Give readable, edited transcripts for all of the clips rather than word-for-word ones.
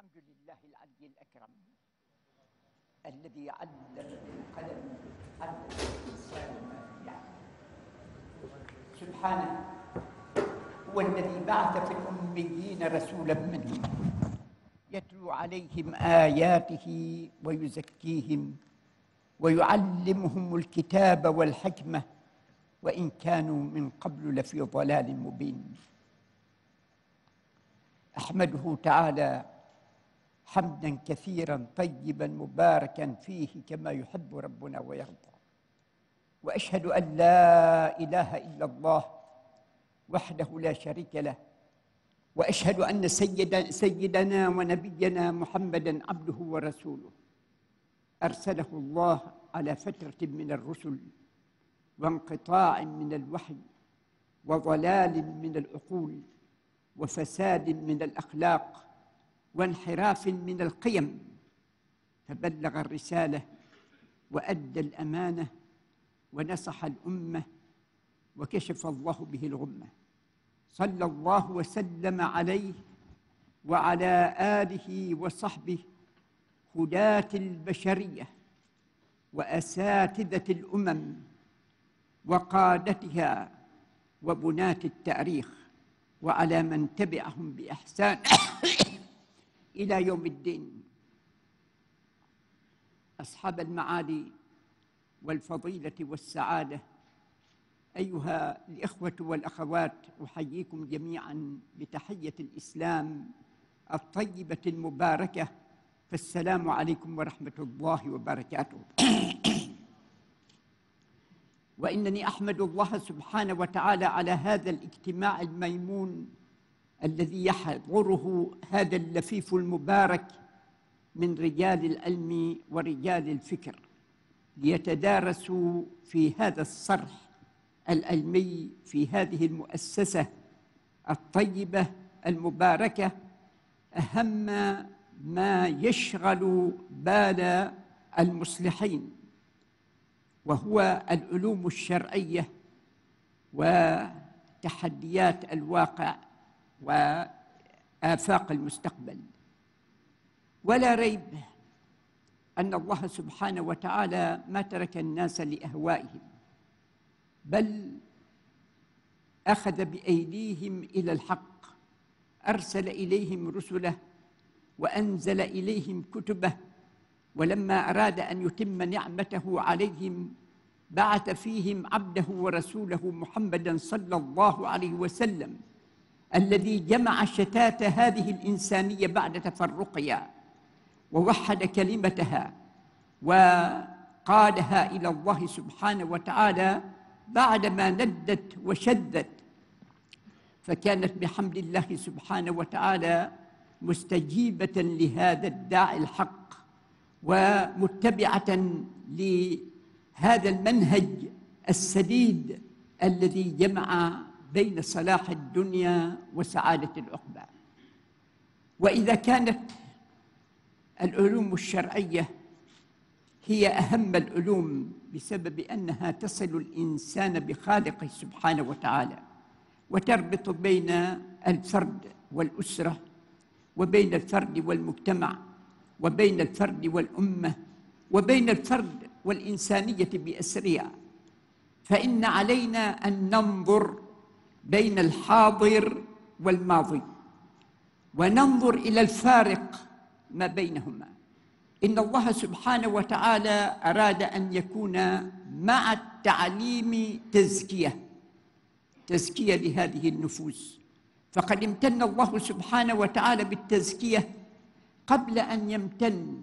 الحمد لله العلي الأكرم الذي علم بالقلم علم الإنسان ما يعلم. سبحانه هو الذي بعث في الأميين رسولا منهم يتلو عليهم آياته ويزكيهم ويعلمهم الكتاب والحكمة وإن كانوا من قبل لفي ضلال مبين. أحمده تعالى حمدا كثيرا طيبا مباركا فيه كما يحب ربنا ويرضى، وأشهد أن لا إله إلا الله وحده لا شريك له، وأشهد أن سيدنا ونبينا محمدا عبده ورسوله أرسله الله على فترة من الرسل وانقطاع من الوحي وضلال من العقول وفساد من الأخلاق وانحراف من القيم، فبلغ الرسالة وأدى الأمانة ونصح الأمة وكشف الله به الغمة. صلى الله وسلم عليه وعلى آله وصحبه هداة البشرية وأساتذة الأمم وقادتها وبناة التاريخ، وعلى من تبعهم بإحسان إلى يوم الدين. أصحاب المعالي والفضيلة والسعادة، أيها الإخوة والأخوات، أحييكم جميعا بتحية الإسلام الطيبة المباركة، فالسلام عليكم ورحمة الله وبركاته. وإنني أحمد الله سبحانه وتعالى على هذا الاجتماع الميمون الذي يحضره هذا اللفيف المبارك من رجال العلم ورجال الفكر ليتدارسوا في هذا الصرح العلمي في هذه المؤسسة الطيبة المباركة أهم ما يشغل بال المصلحين، وهو العلوم الشرعية وتحديات الواقع وآفاق المستقبل. ولا ريب أن الله سبحانه وتعالى ما ترك الناس لأهوائهم، بل أخذ بأيديهم إلى الحق، أرسل إليهم رسله وأنزل إليهم كتبه، ولما أراد أن يتم نعمته عليهم بعث فيهم عبده ورسوله محمدًا صلى الله عليه وسلم الذي جمع شتات هذه الإنسانية بعد تفرقها ووحد كلمتها وقادها إلى الله سبحانه وتعالى بعدما ندت وشدت، فكانت بحمد الله سبحانه وتعالى مستجيبة لهذا الداعي الحق ومتبعة لهذا المنهج السديد الذي جمع بين صلاح الدنيا وسعادة العقبى. وإذا كانت العلوم الشرعية هي أهم العلوم بسبب أنها تصل الإنسان بخالقه سبحانه وتعالى وتربط بين الفرد والأسرة وبين الفرد والمجتمع وبين الفرد والأمة وبين الفرد والإنسانية بأسرها، فإن علينا أن ننظر بين الحاضر والماضي وننظر إلى الفارق ما بينهما. إن الله سبحانه وتعالى أراد أن يكون مع التعليم تزكية لهذه النفوس، فقد امتن الله سبحانه وتعالى بالتزكية قبل أن يمتن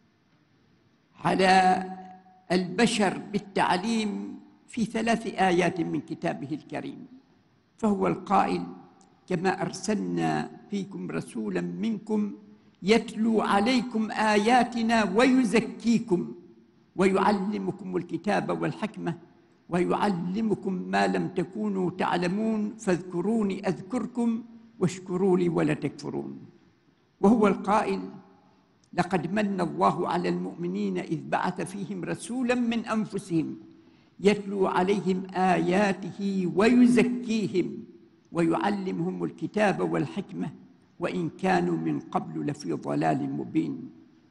على البشر بالتعليم في 3 آيات من كتابه الكريم. فهو القائل: كما أرسلنا فيكم رسولا منكم يتلو عليكم آياتنا ويزكيكم ويعلمكم الكتاب والحكمة ويعلمكم ما لم تكونوا تعلمون فاذكروني أذكركم واشكروا لي ولا تكفرون. وهو القائل: لقد من الله على المؤمنين إذ بعث فيهم رسولا من أنفسهم يتلو عليهم آياته ويزكيهم ويعلمهم الكتاب والحكمة وإن كانوا من قبل لفي ضلال مبين.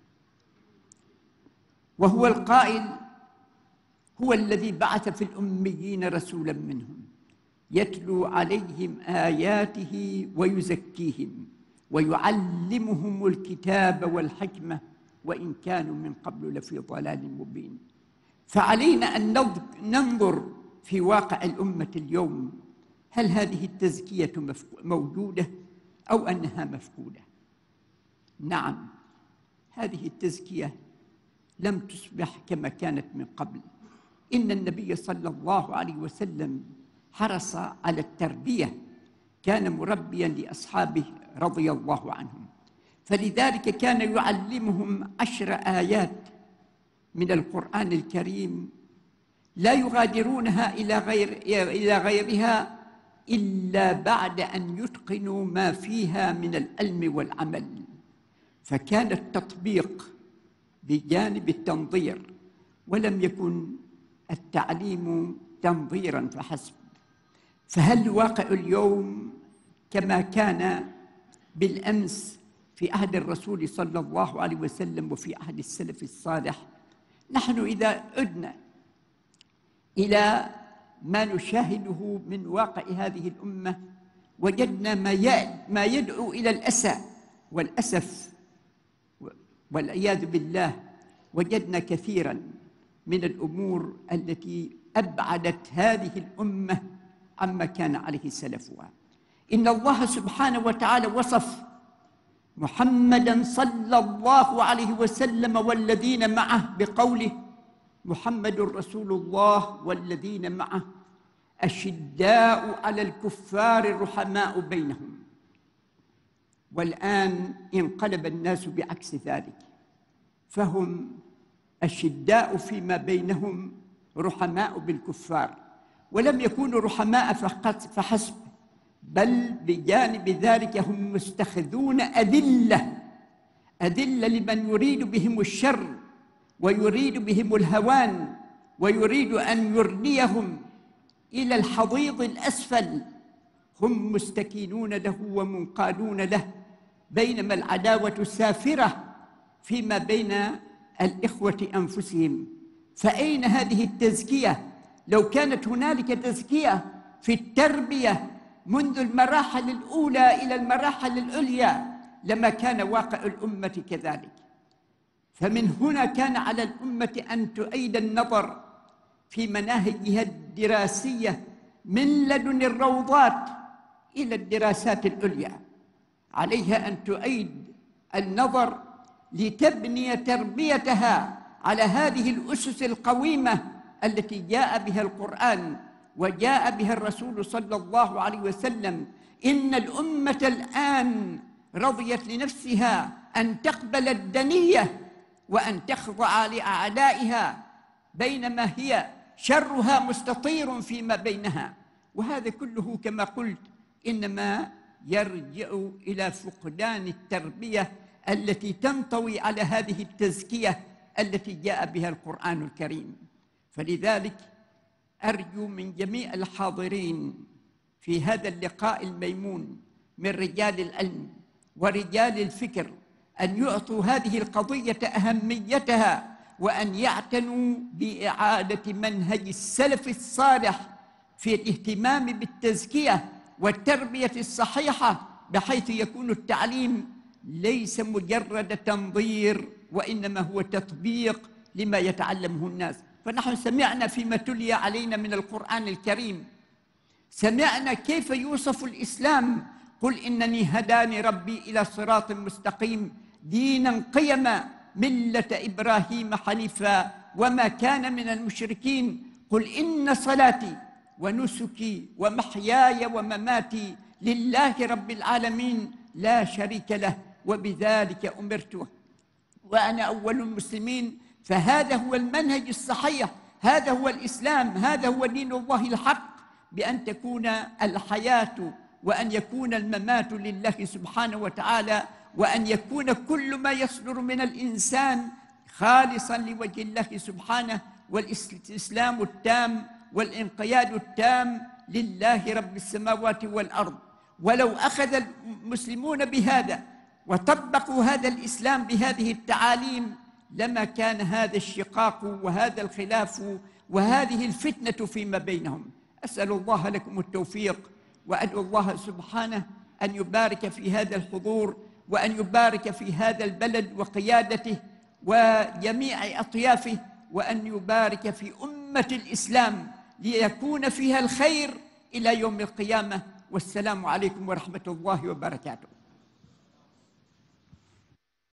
وهو القائل: هو الذي بعث في الأميين رسولا منهم يتلو عليهم آياته ويزكيهم ويعلمهم الكتاب والحكمة وإن كانوا من قبل لفي ضلال مبين. فعلينا أن ننظر في واقع الأمة اليوم، هل هذه التزكية موجودة أو أنها مفقودة؟ نعم، هذه التزكية لم تصبح كما كانت من قبل. إن النبي صلى الله عليه وسلم حرص على التربية، كان مربيا لأصحابه رضي الله عنهم، فلذلك كان يعلمهم 10 آيات من القرآن الكريم لا يغادرونها إلى غيرها إلا بعد أن يتقنوا ما فيها من العلم والعمل. فكان التطبيق بجانب التنظير، ولم يكن التعليم تنظيرا فحسب. فهل الواقع اليوم كما كان بالأمس في عهد الرسول صلى الله عليه وسلم وفي عهد السلف الصالح؟ نحن إذا عدنا إلى ما نشاهده من واقع هذه الأمة وجدنا ما يدعو إلى الأسى والأسف والعياذ بالله. وجدنا كثيراً من الأمور التي أبعدت هذه الأمة عما كان عليه سلفها. إن الله سبحانه وتعالى وصف محمداً صلى الله عليه وسلم والذين معه بقوله: محمد رسول الله والذين معه أشداء على الكفار رحماء بينهم. والآن انقلب الناس بعكس ذلك، فهم أشداء فيما بينهم رحماء بالكفار، ولم يكونوا رحماء فحسب، بل بجانب ذلك هم مستخذون أذلة لمن يريد بهم الشر ويريد بهم الهوان ويريد أن يرنيهم إلى الحضيض الأسفل. هم مستكينون له ومنقادون له، بينما العداوة سافرة فيما بين الإخوة أنفسهم. فأين هذه التزكية؟ لو كانت هنالك تزكية في التربية منذ المراحل الأولى إلى المراحل العليا لما كان واقع الأمة كذلك. فمن هنا كان على الأمة أن تعيد النظر في مناهجها الدراسية من لدن الروضات إلى الدراسات العليا. عليها أن تعيد النظر لتبني تربيتها على هذه الأسس القويمة التي جاء بها القرآن وجاء بها الرسول صلى الله عليه وسلم. إن الأمة الآن رضيت لنفسها أن تقبل الدنية وأن تخضع لأعدائها، بينما هي شرها مستطير فيما بينها. وهذا كله كما قلت إنما يرجع إلى فقدان التربية التي تنطوي على هذه التزكية التي جاء بها القرآن الكريم. فلذلك أرجو من جميع الحاضرين في هذا اللقاء الميمون من رجال العلم ورجال الفكر أن يعطوا هذه القضية أهميتها، وأن يعتنوا بإعادة منهج السلف الصالح في الاهتمام بالتزكية والتربية الصحيحة، بحيث يكون التعليم ليس مجرد تنظير وإنما هو تطبيق لما يتعلمه الناس. فنحن سمعنا فيما تلي علينا من القرآن الكريم، سمعنا كيف يوصف الإسلام: قل إنني هداني ربي إلى صراط مستقيم دينا قيما ملة إبراهيم حنيفا وما كان من المشركين. قل إن صلاتي ونسكي ومحياي ومماتي لله رب العالمين لا شريك له وبذلك أمرت وأنا أول المسلمين. فهذا هو المنهج الصحيح، هذا هو الإسلام، هذا هو دين الله الحق، بأن تكون الحياة وأن يكون الممات لله سبحانه وتعالى، وأن يكون كل ما يصدر من الإنسان خالصا لوجه الله سبحانه، والاستسلام التام والانقياد التام لله رب السماوات والأرض. ولو أخذ المسلمون بهذا وطبقوا هذا الإسلام بهذه التعاليم لما كان هذا الشقاق وهذا الخلاف وهذه الفتنة فيما بينهم. أسأل الله لكم التوفيق، وأدعو الله سبحانه أن يبارك في هذا الحضور، وأن يبارك في هذا البلد وقيادته وجميع أطيافه، وأن يبارك في أمة الإسلام ليكون فيها الخير إلى يوم القيامة. والسلام عليكم ورحمة الله وبركاته.